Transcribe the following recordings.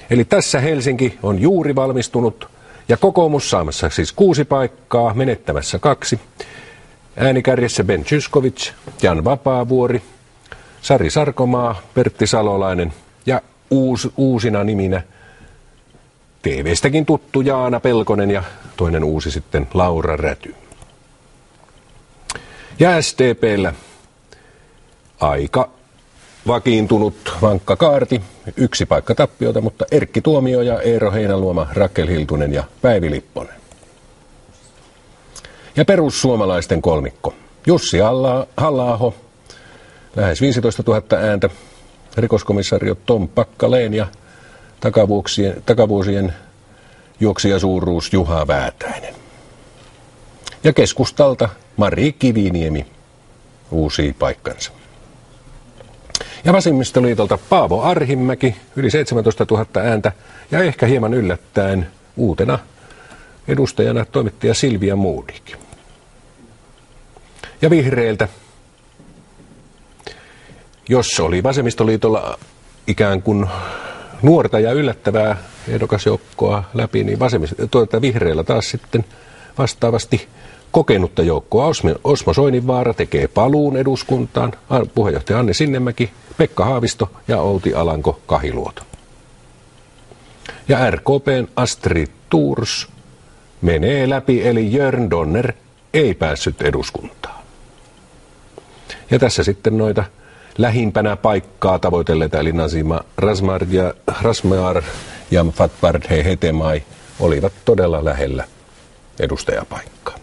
Eli tässä Helsinki on juuri valmistunut ja kokoomus saamassa siis 6 paikkaa, menettämässä 2. Äänikärjessä Ben Zyskowicz, Jan Vapaavuori, Sari Sarkomaa, Pertti Salolainen ja uusina niminä TV:stäkin tuttu Jaana Pelkonen ja toinen uusi sitten Laura Räty. Ja SDP:llä aika vakiintunut vankka kaarti, 1 paikka tappiota, mutta Erkki Tuomioja, Eero Heinäluoma, Rakel Hiltunen ja Päivi Lipponen. Ja perussuomalaisten kolmikko. Jussi Halla-aho, lähes 15 000 ääntä, rikoskomissario Tom Packalén ja takavuosien juoksijasuuruus Juha Väätäinen. Ja keskustalta Mari Kiviniemi uusii paikkansa. Ja vasemmistoliitolta Paavo Arhimäki, yli 17 000 ääntä, ja ehkä hieman yllättäen uutena edustajana toimittaja Silvia Modig. Ja vihreiltä, jos oli vasemmistoliitolla ikään kuin nuorta ja yllättävää ehdokasjoukkoa läpi, niin vihreillä taas sitten vastaavasti kokenutta joukkoa. Osmo Soininvaara tekee paluun eduskuntaan, puheenjohtaja Anni Sinnemäki, Pekka Haavisto ja Outi Alanko-Kahiluoto. Ja RKP:n Astrid Thors menee läpi, eli Jörn Donner ei päässyt eduskuntaan. Ja tässä sitten noita lähimpänä paikkaa tavoitelleita, eli Nazima Razmyar ja Fatbardhe Hetemai olivat todella lähellä edustajapaikkaa.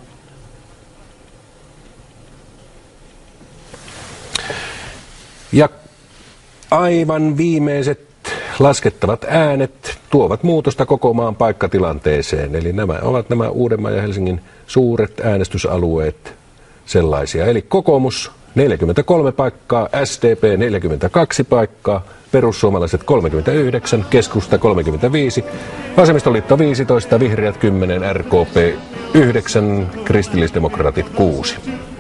Ja aivan viimeiset laskettavat äänet tuovat muutosta koko maan paikkatilanteeseen. Eli nämä ovat nämä Uudenmaan ja Helsingin suuret äänestysalueet sellaisia. Eli kokoomus 43 paikkaa, SDP 42 paikkaa, perussuomalaiset 39, keskusta 35, vasemmistoliitto 15, vihreät 10, RKP 9, kristillisdemokraatit 6.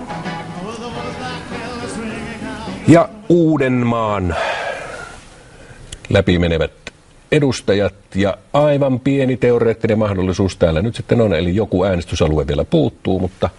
Ja Uudenmaan läpimenevät edustajat ja aivan pieni teoreettinen mahdollisuus täällä nyt sitten on, eli joku äänestysalue vielä puuttuu, mutta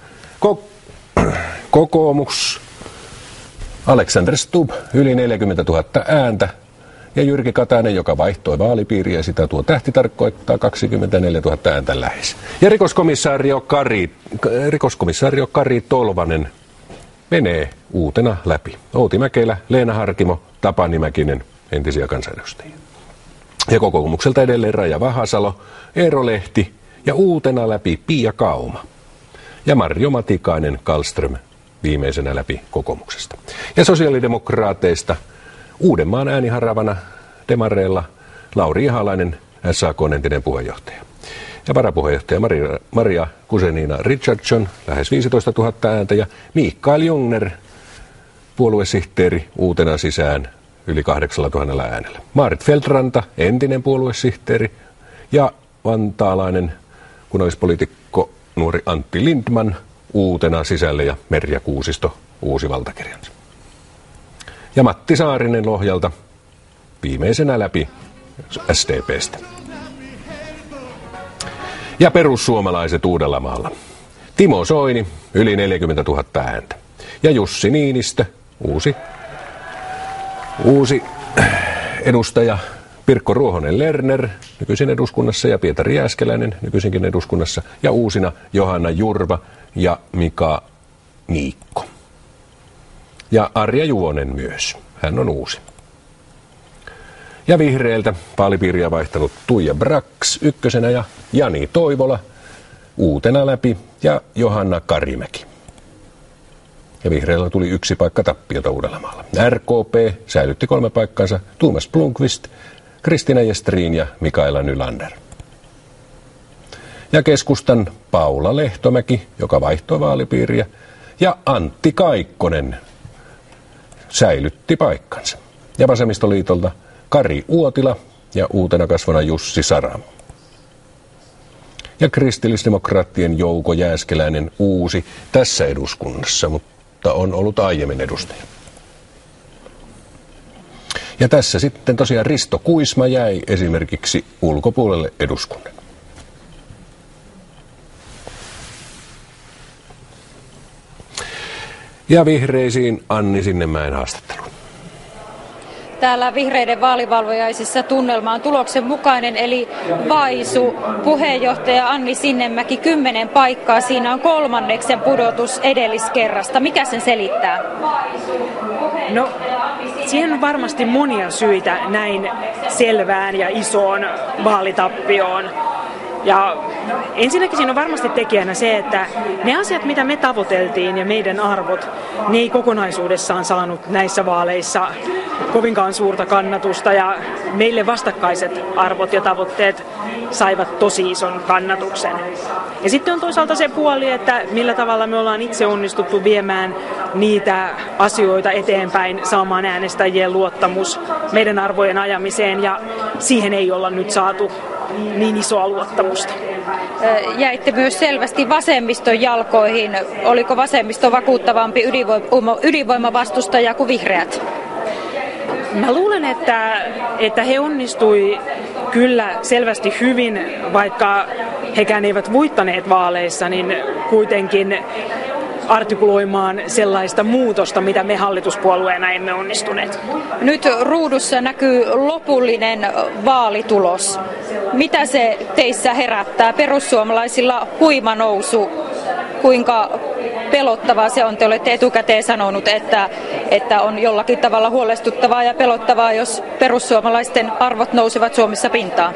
kokoomus, Alexander Stubb, yli 40 000 ääntä, ja Jyrki Katainen, joka vaihtoi vaalipiiriä, sitä tuo tähti tarkoittaa 24 000 ääntä lähes. Ja rikoskomissario Kari Tolvanen menee uutena läpi. Outi Mäkelä, Leena Harkimo, Tapani Mäkinen, entisiä kansanedustajia. Ja kokoomukselta edelleen Raija Vahasalo, Eero Lehti ja uutena läpi Pia Kauma. Ja Marjo Matikainen Kallström viimeisenä läpi kokoomuksesta. Ja sosiaalidemokraateista Uudenmaan ääniharavana demareilla Lauri Ihalainen, SAK:n entinen puheenjohtaja. Ja varapuheenjohtaja Maria Guzenina Richardson, lähes 15 000 ääntä, ja Mikael Jungner, puoluesihteeri, uutena sisään yli 8 000 äänellä. Maarit Feldranta, entinen puoluesihteeri, ja vantaalainen kunnallispoliitikko nuori Antti Lindman, uutena sisälle, ja Merja Kuusisto uusi valtakirjansa. Ja Matti Saarinen Lohjalta viimeisenä läpi SDP:stä. Ja perussuomalaiset Uudellamaalla. Timo Soini, yli 40 000 ääntä. Ja Jussi Niinistö, uusi edustaja Pirkko Ruohonen Lerner, nykyisin eduskunnassa, ja Pietari Jääskeläinen, nykyisinkin eduskunnassa, ja uusina Johanna Jurva ja Mika Niikko. Ja Arja Juvonen myös, hän on uusi. Ja vihreiltä vaalipiiriä vaihtanut Tuija Brax ykkösenä ja Jani Toivola uutena läpi ja Johanna Karimäki. Ja vihreillä tuli 1 paikka tappiota Uudellamaalla. RKP säilytti 3 paikkansa, Thomas Blomqvist, Kristina Gestrin ja Mikaela Nylander. Ja keskustan Paula Lehtomäki, joka vaihtoi vaalipiiriä, ja Antti Kaikkonen säilytti paikkansa. Ja vasemmistoliitolta Kari Uotila ja uutena kasvona Jussi Saramo. Ja kristillisdemokraattien Jouko Jääskeläinen uusi tässä eduskunnassa, mutta on ollut aiemmin edustaja. Ja tässä sitten tosiaan Risto Kuisma jäi esimerkiksi ulkopuolelle eduskunnan. Ja vihreisiin Anni Sinnemäen haastattelu. Täällä vihreiden vaalivalvojaisissa tunnelma on tuloksen mukainen, eli vaisu. Puheenjohtaja Anni Sinnemäki 10 paikkaa. Siinä on 3. pudotus edelliskerrasta. Mikä sen selittää? No, siihen on varmasti monia syitä näin selvään ja isoon vaalitappioon. Ja ensinnäkin siinä on varmasti tekijänä se, että ne asiat, mitä me tavoiteltiin ja meidän arvot, ne ei kokonaisuudessaan saanut näissä vaaleissa kovinkaan suurta kannatusta ja meille vastakkaiset arvot ja tavoitteet saivat tosi ison kannatuksen. Ja sitten on toisaalta se puoli, että millä tavalla me ollaan itse onnistuttu viemään niitä asioita eteenpäin, saamaan äänestäjien luottamus meidän arvojen ajamiseen ja siihen ei olla nyt saatu niin isoa luottamusta. Jäitte myös selvästi vasemmiston jalkoihin. Oliko vasemmisto vakuuttavampi ydinvoimavastustaja kuin vihreät? Mä luulen, että he onnistui kyllä selvästi hyvin, vaikka hekään eivät voittaneet vaaleissa, niin kuitenkin artikuloimaan sellaista muutosta, mitä me hallituspuolueena emme onnistuneet. Nyt ruudussa näkyy lopullinen vaalitulos. Mitä se teissä herättää? Perussuomalaisilla huima nousu. Kuinka pelottavaa se on? Te olette etukäteen sanonut, että on jollakin tavalla huolestuttavaa ja pelottavaa, jos perussuomalaisten arvot nousevat Suomessa pintaan.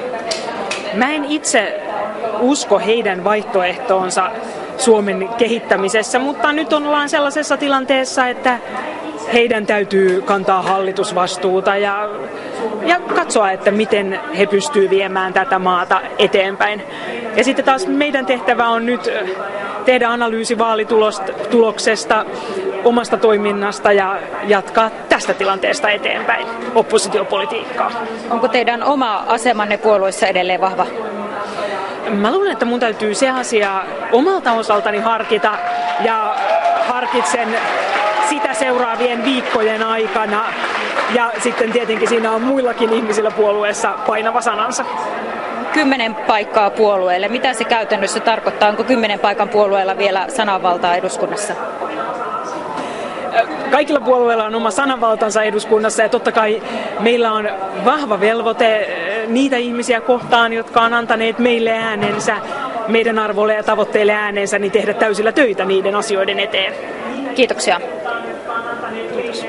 Mä en itse usko heidän vaihtoehtoonsa Suomen kehittämisessä, mutta nyt ollaan sellaisessa tilanteessa, että heidän täytyy kantaa hallitusvastuuta ja katsoa, että miten he pystyvät viemään tätä maata eteenpäin. Ja sitten taas meidän tehtävä on nyt tehdä analyysi vaalituloksesta, omasta toiminnasta ja jatkaa tästä tilanteesta eteenpäin oppositiopolitiikkaa. Onko teidän oma asemanne puolueessa edelleen vahva? Mä luulen, että mun täytyy se asia omalta osaltani harkita ja harkitsen sitä seuraavien viikkojen aikana. Ja sitten tietenkin siinä on muillakin ihmisillä puolueessa painava sanansa. 10 paikkaa puolueelle. Mitä se käytännössä tarkoittaa? Onko 10 paikan puolueella vielä sananvaltaa eduskunnassa? Kaikilla puolueilla on oma sananvaltansa eduskunnassa ja totta kai meillä on vahva velvoite niitä ihmisiä kohtaan, jotka on antaneet meille äänensä, meidän arvoille ja tavoitteille äänensä, niin tehdä täysillä töitä niiden asioiden eteen. Kiitoksia. Kiitos.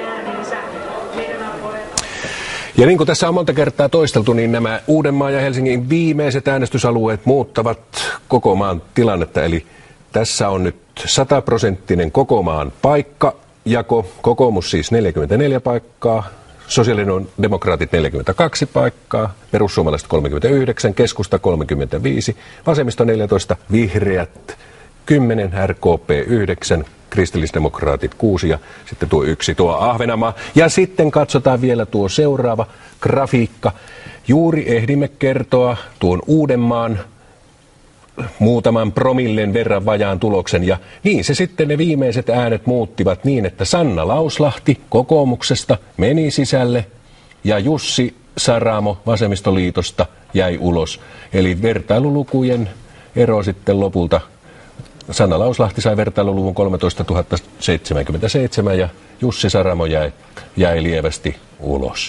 Ja niin kuin tässä on monta kertaa toisteltu, niin nämä Uudenmaan ja Helsingin viimeiset äänestysalueet muuttavat koko maan tilannetta. Eli tässä on nyt 100% koko maan paikkajako. Kokoomus siis 44 paikkaa, sosiaalidemokraatit 42 paikkaa, perussuomalaiset 39, keskusta 35, vasemmisto 14, vihreät 10, RKP 9, kristillisdemokraatit 6 ja sitten tuo 1, tuo Ahvenanmaa. Ja sitten katsotaan vielä tuo seuraava grafiikka. Juuri ehdimme kertoa tuon Uudenmaan muutaman promillen verran vajaan tuloksen. Ja niin se sitten ne viimeiset äänet muuttivat niin, että Sanna Lauslahti kokoomuksesta meni sisälle ja Jussi Saramo vasemmistoliitosta jäi ulos. Eli vertailulukujen ero sitten lopulta. Sanna Lauslahti sai vertailuluvun 13 077 ja Jussi Saramo jäi lievästi ulos.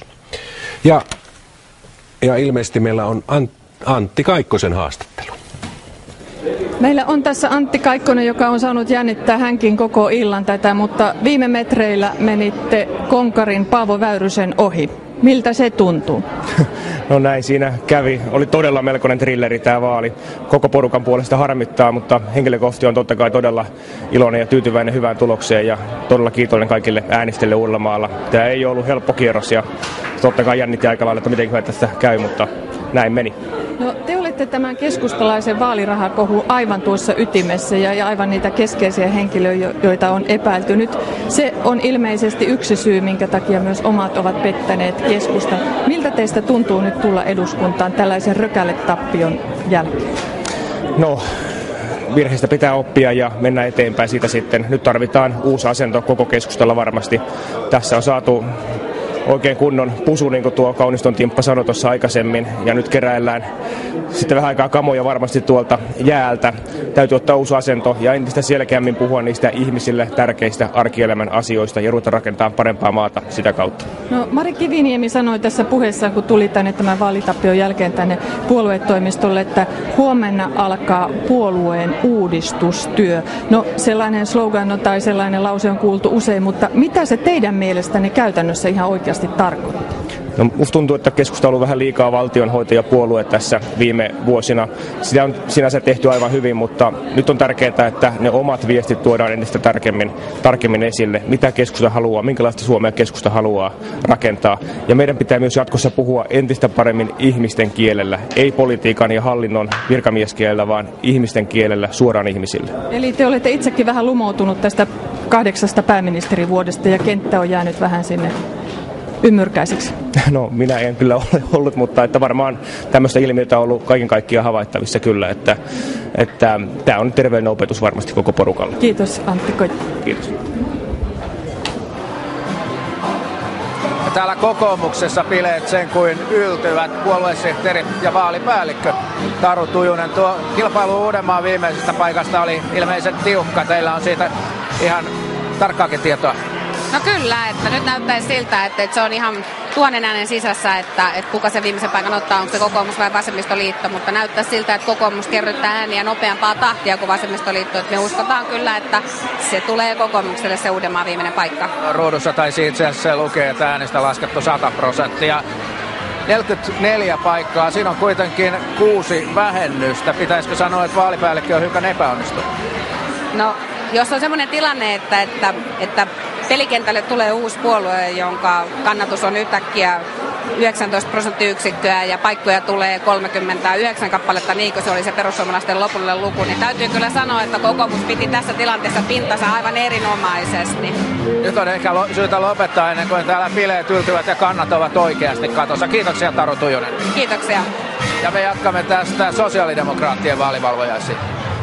Ja ilmeisesti meillä on Antti Kaikkosen haastattelu. Meillä on tässä Antti Kaikkonen, joka on saanut jännittää hänkin koko illan tätä, mutta viime metreillä menitte konkarin Paavo Väyrysen ohi. Miltä se tuntuu? No näin siinä kävi. Oli todella melkoinen thrilleri tämä vaali. Koko porukan puolesta harmittaa, mutta henkilökohtaisesti on totta kai todella iloinen ja tyytyväinen hyvään tulokseen ja todella kiitollinen kaikille äänestäjille Uudellamaalla. Tämä ei ollut helppo kierros ja totta kai jännitti aika lailla, että miten hyvä tästä käy, mutta näin meni. No, te olette tämän keskustalaisen vaalirahakohun aivan tuossa ytimessä ja aivan niitä keskeisiä henkilöitä, joita on epäilty. Nyt se on ilmeisesti yksi syy, minkä takia myös omat ovat pettäneet keskustan. Miltä teistä tuntuu nyt tulla eduskuntaan tällaisen rökäletappion jälkeen? No, virheistä pitää oppia ja mennä eteenpäin siitä sitten. Nyt tarvitaan uusi asento koko keskustalla varmasti. Tässä on saatu oikein kunnon pusu, niin kuin tuo Kauniston Timppa sanoi tuossa aikaisemmin. Ja nyt keräillään sitten vähän aikaa kamoja varmasti tuolta jäältä. Täytyy ottaa uusi asento ja entistä selkeämmin puhua niistä ihmisille tärkeistä arkielämän asioista ja ruveta rakentamaan parempaa maata sitä kautta. No, Mari Kiviniemi sanoi tässä puheessaan, kun tuli tänne tämän vaalitappion jälkeen tänne puoluetoimistolle, että huomenna alkaa puolueen uudistustyö. No, sellainen slogan tai sellainen lause on kuultu usein, mutta mitä se teidän mielestänne käytännössä ihan oikeasti tarkoittaa? No, musta tuntuu, että keskusta on ollut vähän liikaa valtionhoitajapuolue tässä viime vuosina. Sitä on sinänsä tehty aivan hyvin, mutta nyt on tärkeää, että ne omat viestit tuodaan entistä tarkemmin esille. Mitä keskusta haluaa, minkälaista Suomea keskusta haluaa rakentaa. Ja meidän pitää myös jatkossa puhua entistä paremmin ihmisten kielellä. Ei politiikan ja hallinnon virkamieskielellä, vaan ihmisten kielellä suoraan ihmisille. Eli te olette itsekin vähän lumoutunut tästä 8 pääministerivuodesta ja kenttä on jäänyt vähän sinne ymmyrkäiseksi. No, minä en kyllä ole ollut, mutta että varmaan tämmöistä ilmiötä on ollut kaiken kaikkiaan havaittavissa kyllä, että tämä on terveellinen opetus varmasti koko porukalle. Kiitos Antti Koivu. Kiitos. Täällä kokoomuksessa bileet sen kuin yltyvät puoluesihteeri ja vaalipäällikkö Taru Tujunen. Tuo kilpailu Uudenmaan viimeisestä paikasta oli ilmeisen tiukka. Teillä on siitä ihan tarkkaakin tietoa. No kyllä, että nyt näyttäisi siltä, että se on ihan tuhannen äänen sisässä, että kuka se viimeisen paikan ottaa, onko se kokoomus vai vasemmistoliitto, mutta näyttää siltä, että kokoomus kerryttää ääniä nopeampaa tahtia kuin vasemmistoliitto. Että me uskotaan kyllä, että se tulee kokoomukselle se Uudenmaan viimeinen paikka. Ruudussa taisi itse asiassa lukee, että äänestä laskettu 100%. 44 paikkaa, siinä on kuitenkin 6 vähennystä. Pitäisikö sanoa, että vaalipäällikkö on hiukan epäonnistunut? No, jos on semmoinen tilanne, että pelikentälle tulee uusi puolue, jonka kannatus on yhtäkkiä 19 prosenttiyksikköä ja paikkoja tulee 39 kappaletta, niin kuin se oli se perussuomalaisten lopullinen luku, niin täytyy kyllä sanoa, että kokoomus piti tässä tilanteessa pintansa aivan erinomaisesti. Nyt on ehkä syytä lopettaa ennen kuin täällä bileet yltyvät ja kannat ovat oikeasti katossa. Kiitoksia Taru Tujunen. Kiitoksia. Ja me jatkamme tästä sosiaalidemokraattien vaalivalvojaisiin.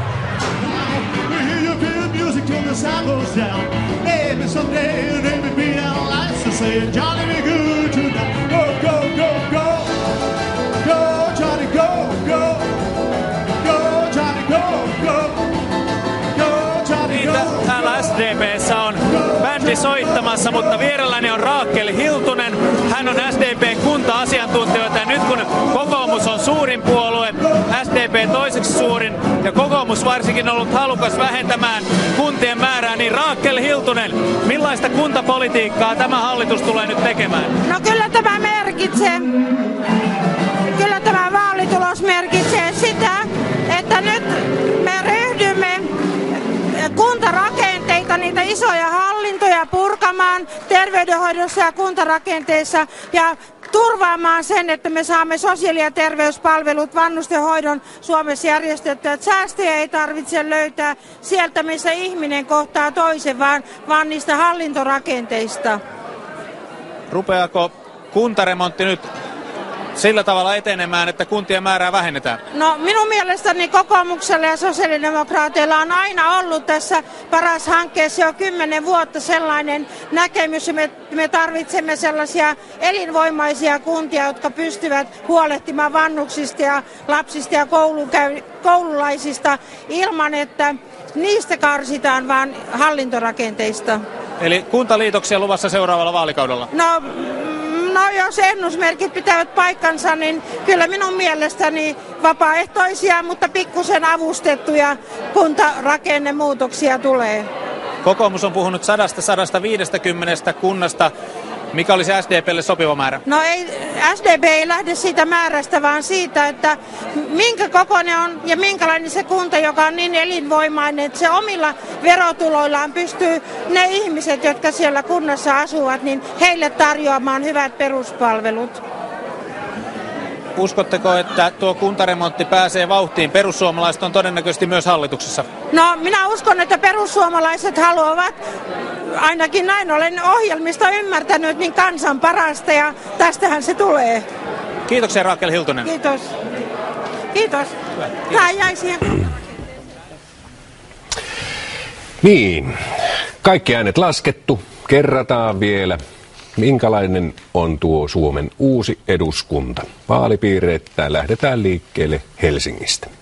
The sun goes down. Maybe someday, maybe be our lives to say, Johnny, be good tonight. Go, go, go, go. Go, Johnny, go, go. Go, Johnny, go, go. Go, Johnny, go. Täällä SDP:ssä on bändi soittamassa, mutta vierelläni on Raakel Hiltunen. Hän on SDP:n kunta-asiantuntijoita ja nyt kun kokoomus on suurin puolue, SDP toiseksi suurin ja kokoomus varsinkin on ollut halukas vähentämään kuntien määrää, niin Raakel Hiltunen, millaista kuntapolitiikkaa tämä hallitus tulee nyt tekemään? No kyllä tämä vaalitulos merkitsee sitä, että nyt me ryhdymme kuntarakenteita, niitä isoja hallintoja purkamaan terveydenhoidossa ja kuntarakenteissa ja turvaamaan sen, että me saamme sosiaali- ja terveyspalvelut, vanhustenhoidon Suomessa järjestettyä. Säästöjä ei tarvitse löytää sieltä, missä ihminen kohtaa toisen, vaan niistä hallintorakenteista. Rupeako kuntaremontti nyt sillä tavalla etenemään, että kuntien määrää vähennetään? No minun mielestäni kokoomuksella ja sosiaalidemokraateilla on aina ollut tässä Paras-hankkeessa jo 10 vuotta sellainen näkemys. Me tarvitsemme sellaisia elinvoimaisia kuntia, jotka pystyvät huolehtimaan vanhuksista ja lapsista ja koululaisista ilman, että niistä karsitaan vaan hallintorakenteista. Eli kuntaliitoksia luvassa seuraavalla vaalikaudella? No jos ennusmerkit pitävät paikkansa, niin kyllä minun mielestäni vapaaehtoisia, mutta pikkusen avustettuja kuntarakennemuutoksia tulee. Kokoomus on puhunut 100-150 kunnasta. Mikä olisi SDP:lle sopiva määrä? No SDP ei lähde siitä määrästä, vaan siitä, että minkä kokoinen on ja minkälainen se kunta, joka on niin elinvoimainen, että se omilla verotuloillaan pystyy ne ihmiset, jotka siellä kunnassa asuvat, niin heille tarjoamaan hyvät peruspalvelut. Uskotteko, että tuo kuntaremontti pääsee vauhtiin? Perussuomalaiset on todennäköisesti myös hallituksessa. No minä uskon, että perussuomalaiset haluavat, ainakin näin olen ohjelmista ymmärtänyt, niin kansan parasta ja tästähän se tulee. Kiitoksia Raakel Hiltunen. Kiitos. Kiitos. Tämä jäi siihen. Niin, kaikki äänet laskettu, kerrataan vielä. minkälainen on tuo Suomen uusi eduskunta. Vaalipiireittäin lähdetään liikkeelle Helsingistä.